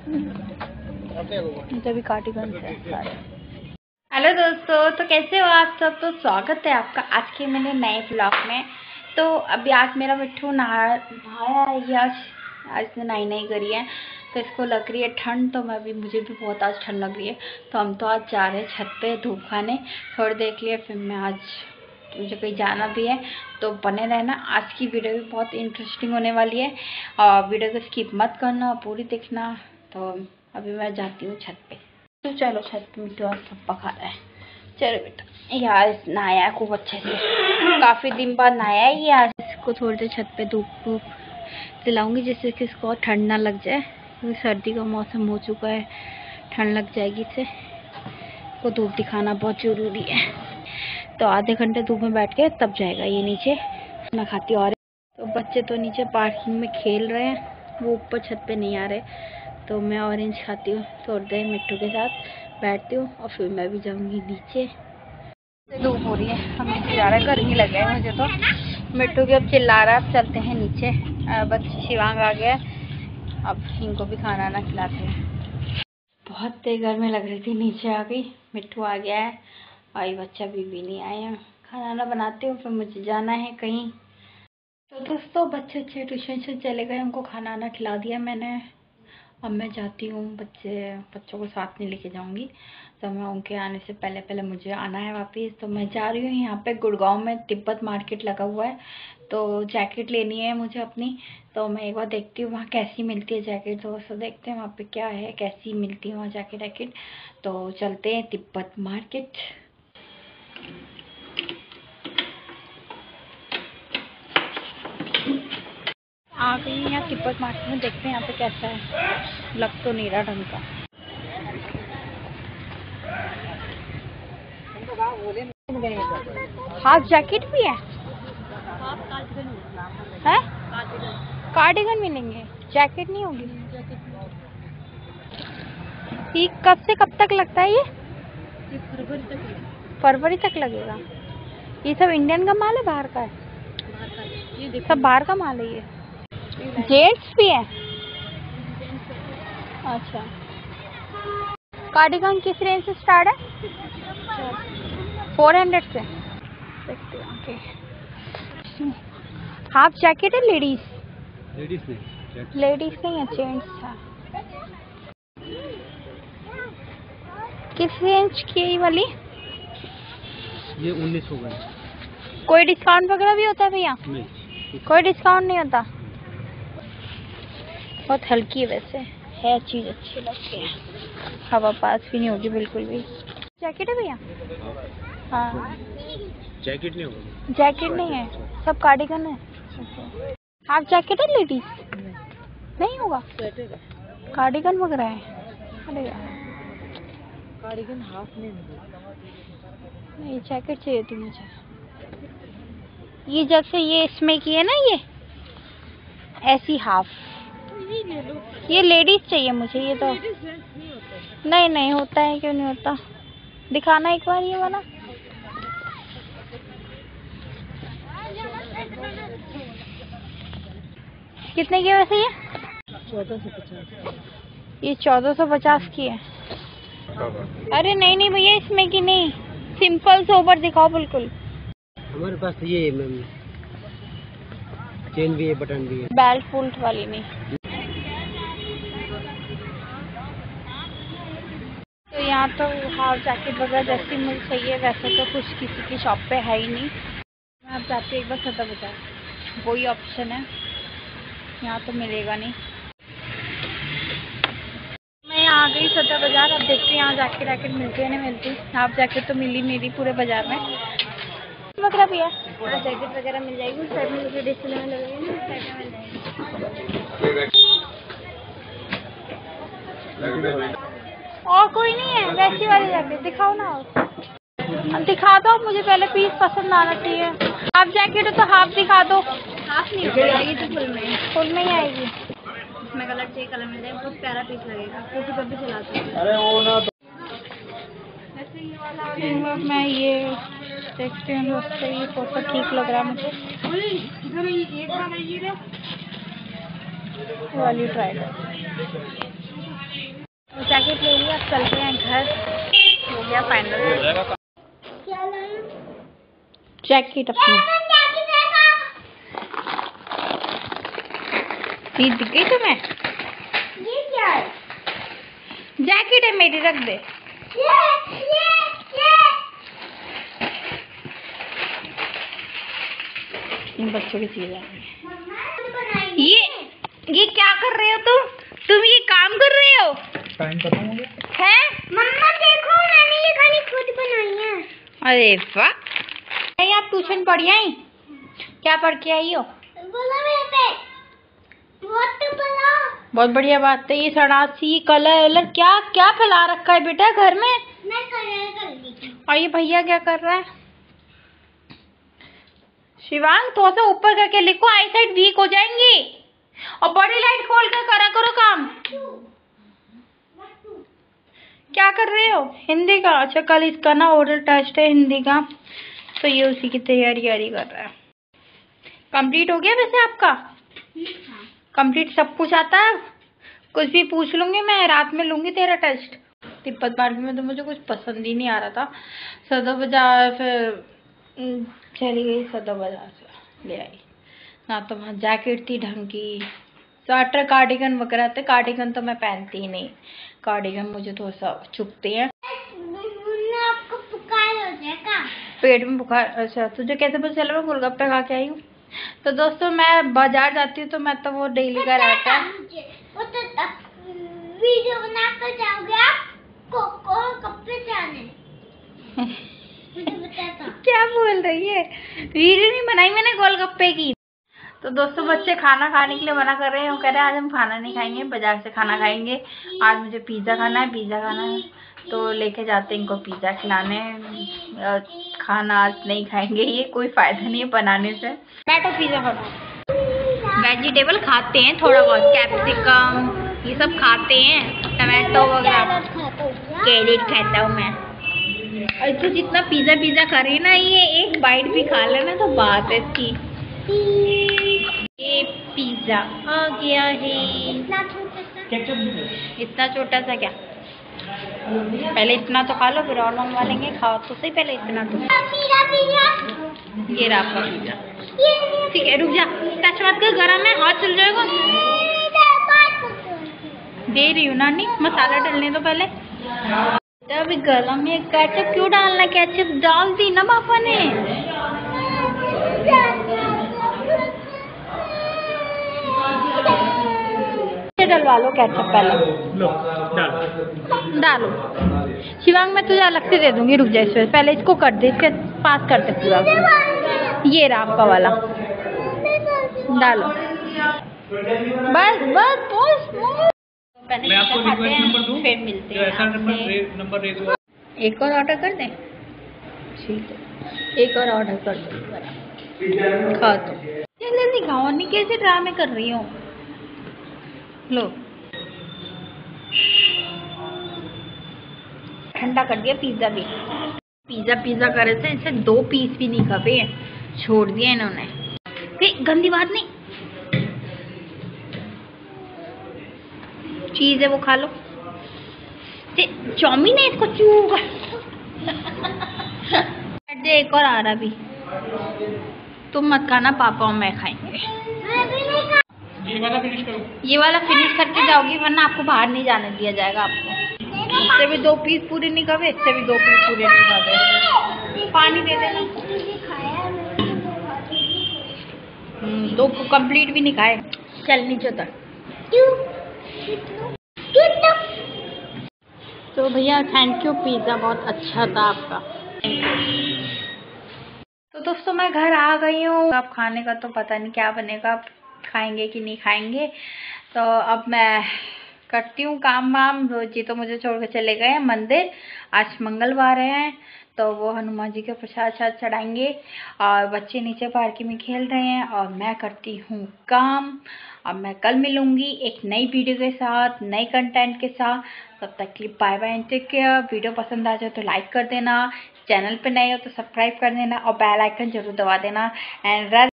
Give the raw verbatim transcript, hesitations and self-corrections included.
भी कार्डिगन से सारे। हेलो दोस्तों, तो कैसे हो आप सब। तो स्वागत है आपका आज के मैंने नए ब्लॉग में। तो अभी आज मेरा मिट्ठू नहा नहाया है। आज आज से नहाई नहीं करी है, तो इसको लग रही है ठंड। तो मैं भी मुझे भी बहुत आज ठंड लग रही है। तो हम तो आज जा रहे हैं छत पे धूप खाने। थोड़ी देख लिए फिर मैं आज मुझे कहीं जाना भी है, तो बने रहना। आज की वीडियो भी बहुत इंटरेस्टिंग होने वाली है और वीडियो को स्किप मत करना, पूरी देखना। तो अभी मैं जाती हूँ छत पे। तो चलो छत पे मिट्टू आज सब पका रहा है। चलो बेटा, यार नहाया है खूब अच्छे से, काफ़ी दिन बाद नहाया है ये। आज इसको थोड़ी देर छत पे धूप धूप दिलाऊंगी जिससे कि इसको ठंड ना लग जाए, क्योंकि सर्दी का मौसम हो चुका है, ठंड लग जाएगी इससे। इसको धूप दिखाना बहुत ज़रूरी है। तो आधे घंटे धूप में बैठ के तब जाएगा ये नीचे ना खाती। और तो बच्चे तो नीचे पार्किंग में खेल रहे हैं, वो ऊपर छत पे नहीं आ रहे। तो मैं ऑरेंज खाती हूँ थोड़ी देर मिट्टू के साथ बैठती हूँ और फिर मैं भी जाऊँगी नीचे। धूप हो रही है, हम नीचे जा रहे हैं, गर्मी लग रही है मुझे तो। मिट्टू भी अब चिल्ला रहा है, अब चलते हैं नीचे। बस शिवांग आ गया, अब इनको भी खाना ना खिलाते हैं। बहुत तेज गर्मी लग रही थी, नीचे आ गई। मिट्टू आ गया है और ये बच्चा भी, भी नहीं आए हैं। खाना ना बनाती हूँ, फिर मुझे जाना है कहीं। तो दोस्तों बच्चे अच्छे ट्यूशन से चले गए, उनको खाना ना खिला दिया मैंने। अब मैं जाती हूँ, बच्चे बच्चों को साथ नहीं लेके जाऊँगी। तो मैं उनके आने से पहले पहले मुझे आना है वापस। तो मैं जा रही हूँ, यहाँ पे गुड़गांव में तिब्बत मार्केट लगा हुआ है, तो जैकेट लेनी है मुझे अपनी। तो मैं एक बार देखती हूँ वहाँ कैसी मिलती है जैकेट। तो सब देखते हैं वहाँ पे क्या है, कैसी मिलती है वहाँ जैकेट वैकेट। तो चलते हैं तिब्बत मार्केट। आ गई यहाँ तिब्बत मार्केट में, देखते हैं यहाँ पे कैसा है। लग तो नहीं रहा ढंग का। हाफ जैकेट भी है, है? कार्डिगन मिलेंगे, जैकेट नहीं होगी। ये कब से कब तक लगता है ये? फरवरी तक फरवरी तक लगेगा। ये सब इंडियन का माल है, बाहर का है? ये सब बाहर का माल है। ये जेंट्स भी है? अच्छा। कार्डिगन किस रेंज से स्टार्ट है? फोर हंड्रेड से। देखते हैं ओके। हाफ जैकेट है लेडीज? लेडीज नहीं, लेडीज नहीं है, जेंट्स है। किस रेंज की है ये वाली? ये उन्नीस हो गए। कोई डिस्काउंट वगैरह भी होता है भैया? नहीं, कोई डिस्काउंट नहीं होता। बहुत हल्की है वैसे, है चीज़ अच्छी लगती है, हवा पास भी नहीं होगी बिल्कुल भी। जैकेट है भैया? हाँ जैकेट नहीं होगा। जैकेट नहीं है, सब कार्डिगन है। हाफ जैकेट है लेडीज? नहीं होगा, कार्डिगन वगैरह है। अरे कार्डिगन हाफ में नहीं, जैकेट चाहिए थी मुझे। ये जब से ये इसमें की है ना, ये ऐसी हाफ, ये लेडीज चाहिए मुझे। ये तो नहीं नहीं होता है, क्यों नहीं होता? दिखाना एक बार ये वाला। कितने की वैसे ये? चौदह सौ पचास। ये चौदह सौ पचास की है। अरे नहीं नहीं भैया, इसमें की नहीं, सिंपल सोबर दिखाओ बिल्कुल। हमारे पास ये है मैम, चेन भी है, बटन भी है। बेल्ट फुल्ट वाली नहीं। तो यहाँ तो हाफ जैकेट वगैरह जैसी मुझे चाहिए, वैसे तो कुछ किसी की शॉप पे है ही नहीं। मैं अब जाती हूँ एक बार सदर बाजार, वही ऑप्शन है, यहाँ तो मिलेगा नहीं। मैं यहाँ आ गई सदर बाजार, अब देखती हूँ यहाँ जैकेट वैकेट मिलती है नहीं मिलती। हाफ जैकेट तो मिली नहीं रही पूरे बाजार में। वगैरह भी है, जैकेट वगैरह मिल जाएगी। साइड में जो डिस्प्ले में लगेगी ना, साइड में मिल जाएगी। और कोई नहीं है वैसी वाली जैकेट, दिखाओ ना। और दिखा दो मुझे, पहले पीस पसंद आना चाहिए। हाफ जैकेट हो तो हाफ दिखा दो। हाफ नहीं होगी तो फुल में, फुल में ही आएगी। इसमें कलर चाहिए, कलर मिल जाएगा, बहुत प्यारा पीस लगेगा, क्योंकि कभी चलाते हैं। अरे वो ना मैं ये देखती हूँ दोस्तों, ये फोटो ठीक लग रहा है मुझे, वाली ट्राई कर। अभी आप चल रहे हैं घर, हो गया फाइनल। जैकेट अपनी दिख गई तुम्हें? ये क्या है? जैकेट है मेरी, रख दे। ये, ये, ये। इन बच्चों की चीज है ये। ये क्या कर रहे हो तुम? तुम ये काम कर रहे हो? टाइम पता मुझे है? मम्मा देखो, मैंने ये खाली खुद बनाई है। अरे वाह, आप ट्यूशन पढ़ी आई? क्या पढ़ के आई हो? बहुत बढ़िया बात है। ये सड़ासी कलर वलर क्या क्या फैला रखा है बेटा घर में? मैं कलर कर ली थी। और ये भैया क्या कर रहा है? शिवांग थोड़ा सा ऊपर करके लिखो, आई साइड वीक हो जाएंगी। और बड़ी लाइट खोल कर करा करो काम। क्या कर रहे हो? हिंदी का? अच्छा, कल इसका ना ओरल टेस्ट है हिंदी का, तो ये उसी की तैयारी यारी कर रहा है। कंप्लीट हो गया वैसे आपका? कंप्लीट सब कुछ आता है? कुछ भी पूछ लूंगी मैं, रात में लूंगी तेरा टेस्ट। तिब्बत मार्केट में तो मुझे कुछ पसंद ही नहीं आ रहा था। सदर बाजार फिर चली गई, सदर बाजार से ले आई ना। तो वहाँ जैकेट थी ढंग की, स्वेटर कार्डिगन वगैरह थे। कार्डिगन तो मैं पहनती ही नहीं, कार्डिगन मुझे थोड़ा सा चुभते हैं। आपको बुखार हो जाएगा? पेट में बुखार? अच्छा, तुझे कैसे पता चला? मैं गोलगप्पे खा के आई हूँ। तो दोस्तों मैं बाजार जाती हूँ तो मैं तो वो डेली का रहता है। वो तो वीडियो बना कर जाओगे आप, गोलगप्पे जाने। क्या बोल रही है? वीडियो नहीं बनाई मैंने गोलगप्पे की। तो दोस्तों बच्चे खाना खाने के लिए मना कर रहे हैं। वो कह रहे हैं आज हम खाना नहीं खाएंगे, बाजार से खाना खाएंगे। आज मुझे पिज़्ज़ा खाना है, पिज़्ज़ा खाना है। तो लेके जाते हैं इनको पिज़्ज़ा खिलाने। खाना आज नहीं खाएंगे, ये कोई फायदा नहीं है बनाने से। बैठो पिज़्ज़ा खाओ। वेजिटेबल खाते हैं थोड़ा बहुत, कैप्सिकम ये सब खाते हैं, टमाटो वगैरह। कैरेट खाता हूँ मैं। और तो जितना पिज़्ज़ा पिज़्ज़ा कर रही है ना, ये एक बाइट भी खा लेना तो बात है इसकी। ये पिज़्ज़ा आ गया है। इतना छोटा सा क्या? पहले इतना तो खा लो, फिर और मंगवा लेंगे। खाओ तो सही पहले इतना तो। ये रहा आपका पिज़्ज़ा। ठीक है, रुक जा, टच मत कर, गरम है, हाथ चल जाएगा। दे रही हूँ नानी, मसाला डालने दो पहले। अभी गरम है, केचप क्यों डालना? केचप डाल दी ना पापा ने। डलवा लो केचप पहले। लो डाल डालो। शिवांग मैं तुझे अलग से दे दूंगी, रुक जा। इससे पहले इसको कर दे, इसके पास करते पूरा। ये रहा आपका वाला, डालो। बस बस बस मैं आपको रिक्वेस्ट नंबर दूं, फिर मिलते हैं। ऐसा नंबर नंबर दे दो। एक और ऑर्डर कर दें? ठीक है, एक और ऑर्डर कर दो। खा तो जल्दी खाओ, नहीं कैसे ड्रामे कर रही हो? लो ठंडा कर दिया पिज्जा भी। पिज्जा पिज्जा करे थे, इसे दो पीस भी नहीं खपे, छोड़ दिया इन्होंने। गंदी बात नहीं, चीज है वो खा लो। चाउमीन है, इसको चूगा। एक और आ रहा भी, तुम मत खाना, पापा और मैं खाएंगे। ये वाला फिनिश करो। ये वाला फिनिश करके जाओगी, वरना आपको बाहर नहीं जाने दिया जाएगा। आपको इससे भी दो पीस पूरे नहीं खावे, इससे भी दो पीस पूरे नहीं खावे। पानी दे देना। दो कंप्लीट भी नहीं खाए। चल नीचे उतर। तो भैया थैंक यू, पिज़्ज़ा बहुत अच्छा था आपका। तो दोस्तों मैं घर आ गई हूँ। अब खाने का तो पता नहीं क्या बनेगा, खाएंगे कि नहीं खाएंगे। तो अब मैं करती हूँ काम वाम। रोजी तो मुझे छोड़ के चले गए हैं मंदिर, आज मंगलवार है, तो वो हनुमान जी के प्रसाद शाद चढ़ाएंगे। और बच्चे नीचे पार्किंग में खेल रहे हैं और मैं करती हूँ काम। अब मैं कल मिलूँगी एक नई वीडियो के साथ, नए कंटेंट के साथ। तब तक के लिए bye bye and take care. Video पसंद आ जाए तो लाइक कर देना, चैनल पे नए हो तो सब्सक्राइब कर देना और बेल आइकन जरूर दबा देना। एंड